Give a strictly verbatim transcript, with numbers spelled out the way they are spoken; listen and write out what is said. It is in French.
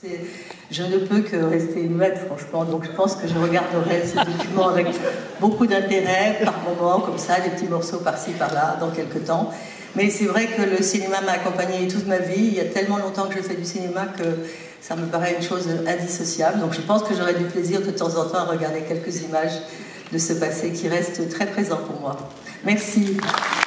Je ne peux que rester muette, franchement, donc je pense que je regarderai ce document avec beaucoup d'intérêt, par moments, comme ça, des petits morceaux par-ci, par-là, dans quelques temps. Mais c'est vrai que le cinéma m'a accompagnée toute ma vie. Il y a tellement longtemps que je fais du cinéma que ça me paraît une chose indissociable. Donc je pense que j'aurai du plaisir de temps en temps à regarder quelques images de ce passé qui reste très présent pour moi. Merci.